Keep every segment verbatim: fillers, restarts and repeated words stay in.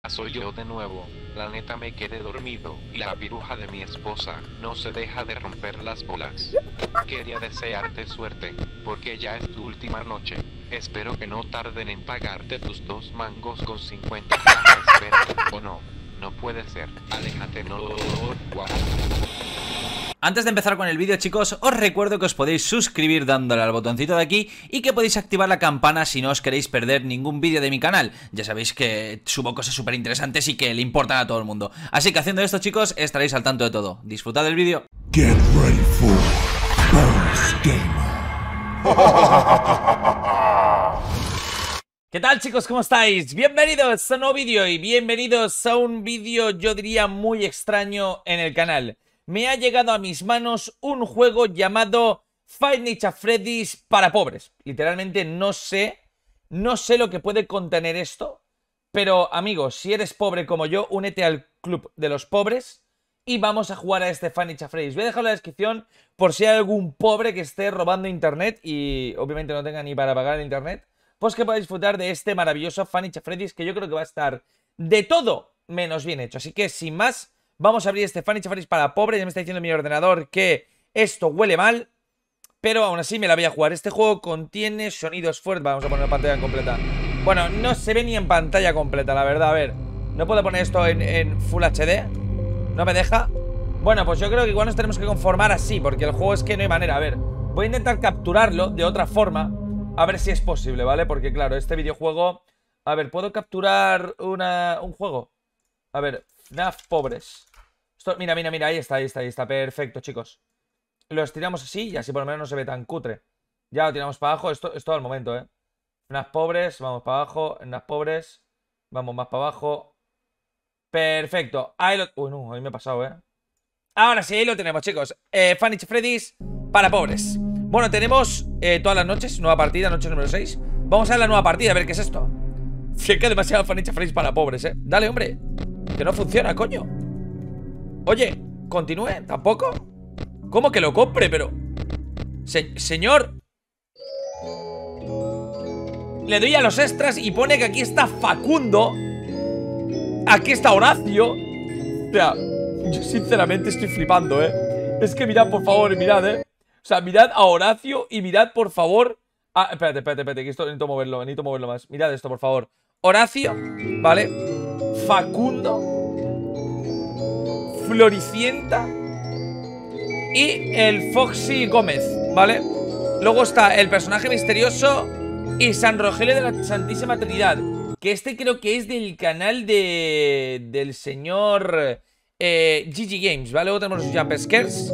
Soy yo de nuevo. La neta me quedé dormido y la piruja de mi esposa no se deja de romper las bolas. Quería desearte suerte, porque ya es tu última noche. Espero que no tarden en pagarte tus dos mangos con cincuenta. Espera, o no, no puede ser. Aléjate, no. Wow. Antes de empezar con el vídeo, chicos, os recuerdo que os podéis suscribir dándole al botoncito de aquí y que podéis activar la campana si no os queréis perder ningún vídeo de mi canal. Ya sabéis que subo cosas súper interesantes y que le importan a todo el mundo. Así que haciendo esto, chicos, estaréis al tanto de todo. Disfrutad del vídeo. Get ready for Boss Gamer. ¿Qué tal, chicos? ¿Cómo estáis? Bienvenidos a un nuevo vídeo y bienvenidos a un vídeo, yo diría, muy extraño en el canal. Me ha llegado a mis manos un juego llamado Five Nights at Freddy's para pobres. Literalmente no sé, no sé lo que puede contener esto. Pero, amigos, si eres pobre como yo, únete al club de los pobres y vamos a jugar a este Five Nights at Freddy's. Voy a dejar en la descripción por si hay algún pobre que esté robando internet y obviamente no tenga ni para pagar el internet, pues que pueda disfrutar de este maravilloso Five Nights at Freddy's, que yo creo que va a estar de todo menos bien hecho. Así que, sin más, vamos a abrir este Five Nights at Freddy's para pobres. Ya me está diciendo mi ordenador que esto huele mal, pero aún así me la voy a jugar. Este juego contiene sonidos fuertes. Vamos a poner la pantalla completa. Bueno, no se ve ni en pantalla completa, la verdad. A ver, no puedo poner esto en, en Full H D. No me deja. Bueno, pues yo creo que igual nos tenemos que conformar así, porque el juego es que no hay manera. A ver, voy a intentar capturarlo de otra forma, a ver si es posible, ¿vale? Porque claro, este videojuego... A ver, ¿puedo capturar una, un juego? A ver, F NAF pobres. Esto, mira, mira, mira, ahí está, ahí está, ahí está. Perfecto, chicos. Lo estiramos así y así por lo menos no se ve tan cutre. Ya lo tiramos para abajo. Esto es todo el momento, ¿eh? F NAF pobres, vamos para abajo. F NAF pobres, vamos más para abajo. Perfecto. Ahí lo... Uy, no, ahí me he pasado, ¿eh? Ahora sí, ahí lo tenemos, chicos. eh, Five Nights at Freddy's para pobres. Bueno, tenemos eh, todas las noches, nueva partida, noche número seis. Vamos a ver la nueva partida, a ver qué es esto. Sí que demasiado Five Nights at Freddy's para pobres, ¿eh? Dale, hombre. Que no funciona, coño. Oye, continúe, ¿tampoco? ¿Cómo que lo compre? Pero... Se señor. Le doy a los extras y pone que aquí está Facundo. Aquí está Horacio. O sea, yo sinceramente estoy flipando, ¿eh? Es que mirad, por favor, mirad, ¿eh? O sea, mirad a Horacio y mirad, por favor... Ah, espérate, espérate, espérate, que esto necesito moverlo, necesito moverlo más. Mirad esto, por favor. Horacio, ¿vale? Facundo, Floricienta y el Foxy Gómez, ¿vale? Luego está el personaje misterioso y San Rogelio de la Santísima Trinidad, que este creo que es del canal de... del señor eh, G G Games, ¿vale? Luego tenemos los Jump Scares.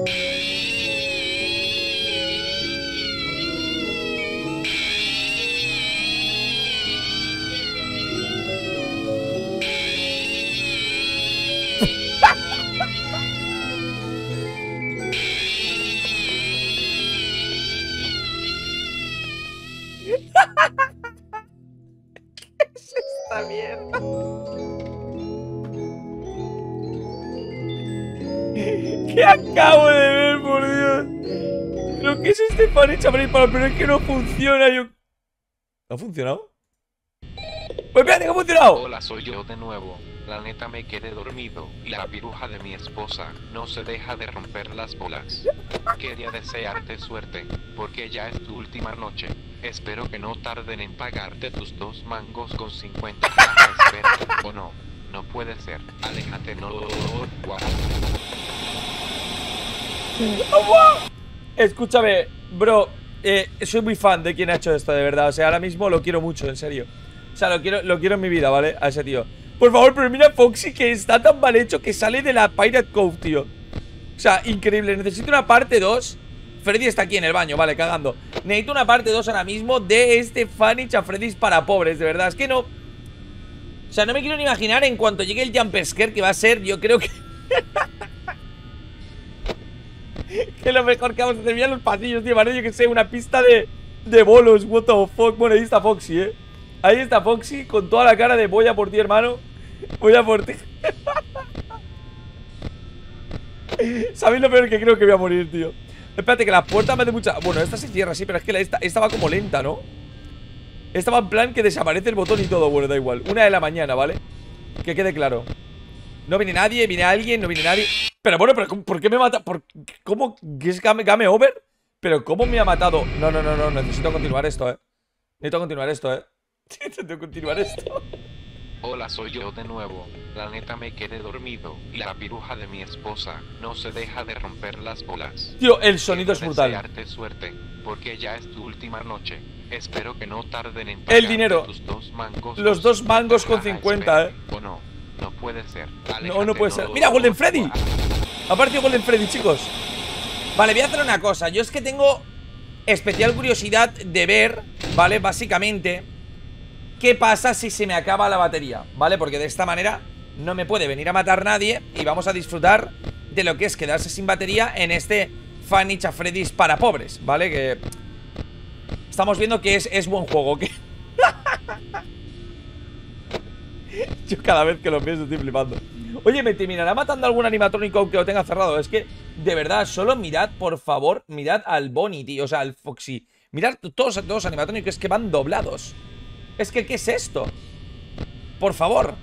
¿Qué es esta mierda? ¿Qué acabo de ver, por Dios? ¿Pero qué es este Five Nights at Freddy's para? Pero es que no funciona, yo... ¿No ha funcionado? ¡Pues espérate, que ha funcionado! Hola, soy yo de nuevo. La neta me quedé dormido y la piruja de mi esposa no se deja de romper las bolas. Quería desearte suerte, porque ya es tu última noche. Espero que no tarden en pagarte tus dos mangos con cincuenta. Espera, o no, no puede ser. Aléjate, no. Wow. Escúchame, bro, eh, soy muy fan de quien ha hecho esto, de verdad. O sea, ahora mismo lo quiero mucho, en serio. O sea, lo quiero, lo quiero en mi vida, ¿vale? A ese tío. Por favor, pero mira Foxy, que está tan mal hecho que sale de la Pirate Cove, tío. O sea, increíble. Necesito una parte dos. Freddy está aquí en el baño, vale, cagando. Necesito una parte dos ahora mismo de este Five Nights at Freddy's para pobres, de verdad. Es que no... O sea, no me quiero ni imaginar en cuanto llegue el Jump Scare que va a ser, yo creo que... que lo mejor que vamos a hacer. Mira los pasillos, tío, vale, yo que sé, una pista de... de bolos, what the fuck. Bueno, ahí está Foxy, eh. Ahí está Foxy con toda la cara de voy a por ti, hermano. Voy a por ti. ¿Sabéis lo peor que creo que voy a morir, tío? Espérate, que la puerta me hace mucha... Bueno, esta se cierra, sí, pero es que la, esta, esta va como lenta, ¿no? Esta va en plan que desaparece el botón y todo. Bueno, da igual. Una de la mañana, ¿vale? Que quede claro. No viene nadie, viene alguien, no viene nadie. Pero bueno, pero ¿por qué me mata? ¿Por ¿Cómo? ¿Qué es game, game over? Pero ¿cómo me ha matado? No, no, no, no, necesito continuar esto, eh Necesito continuar esto, eh Necesito continuar esto. Hola, soy yo de nuevo. La neta me quedé dormido y la piruja de mi esposa no se deja de romper las bolas. Tío, el sonido es Quiero brutal. desearte suerte, porque ya es tu última noche. Espero que no tarden en El pagarte dinero. tus dos mangos Los con dos mangos con Ajá, cincuenta, espérame. O no, no puede ser. No, no Aléjate, puede ser. lo- ¡Mira, Golden lo- Freddy! Ha aparecido Golden Freddy, chicos. Vale, voy a hacer una cosa. Yo es que tengo especial curiosidad de ver, ¿vale? Básicamente, ¿qué pasa si se me acaba la batería? ¿Vale? Porque de esta manera no me puede venir a matar nadie y vamos a disfrutar de lo que es quedarse sin batería en este Five Nights at Freddy's para pobres, ¿vale? Que estamos viendo que es, es buen juego, que... Yo cada vez que lo pienso estoy flipando. Oye, ¿me terminará matando algún animatrónico aunque lo tenga cerrado? Es que, de verdad, solo mirad, por favor, mirad al Bonnie, tío, o sea, al Foxy. Mirad todos los animatrónicos que van doblados. Es que, ¿qué es esto? Por favor.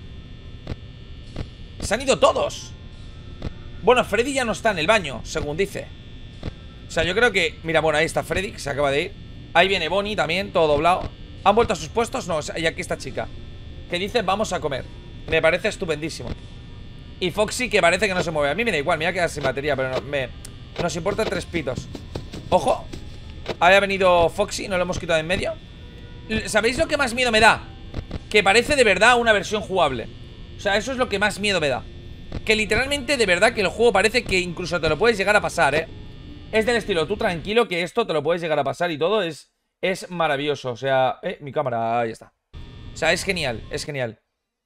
Se han ido todos. Bueno, Freddy ya no está en el baño, según dice. O sea, yo creo que... Mira, bueno, ahí está Freddy, que se acaba de ir. Ahí viene Bonnie también, todo doblado. ¿Han vuelto a sus puestos? No, y aquí está chica, que dice, vamos a comer. Me parece estupendísimo. Y Foxy, que parece que no se mueve. A mí me da igual, me voy a quedar sin batería, pero no, me... nos importa tres pitos. Ojo, había venido Foxy, no lo hemos quitado de en medio. ¿Sabéis lo que más miedo me da? Que parece de verdad una versión jugable. O sea, eso es lo que más miedo me da. Que literalmente, de verdad, que el juego parece que incluso te lo puedes llegar a pasar, ¿eh? Es del estilo, tú tranquilo, que esto te lo puedes llegar a pasar y todo es, es maravilloso. O sea, eh, mi cámara, ahí está. O sea, es genial, es genial.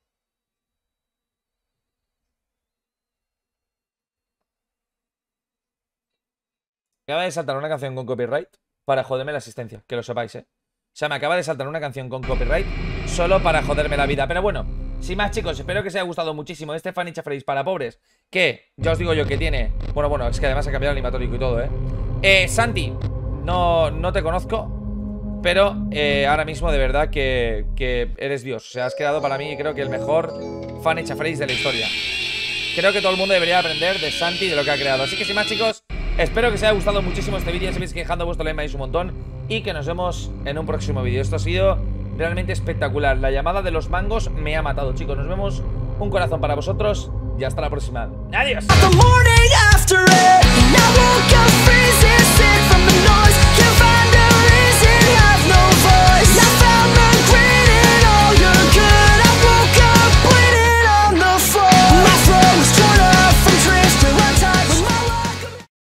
Me acaba de saltar una canción con copyright para joderme la asistencia, que lo sepáis, eh. O sea, me acaba de saltar una canción con copyright solo para joderme la vida. Pero bueno, sin más, chicos, espero que os haya gustado muchísimo este Five Nights at Freddy's para pobres. Que, ya os digo yo que tiene... Bueno, bueno, es que además ha cambiado el animatórico y todo, eh Eh, Santi, no, no te conozco, pero eh, ahora mismo de verdad que, que eres Dios. O sea, has quedado para mí, creo que el mejor Five Nights at Freddy's de la historia. Creo que todo el mundo debería aprender de Santi y de lo que ha creado. Así que sin más, chicos, espero que os haya gustado muchísimo este vídeo. Si veis que dejando vuestro like un montón. Y que nos vemos en un próximo vídeo. Esto ha sido realmente espectacular. La llamada de los mangos me ha matado, chicos. Nos vemos. Un corazón para vosotros. Y hasta la próxima. ¡Adiós! The morning after it, and I woke up freezing sick from the noise. Can't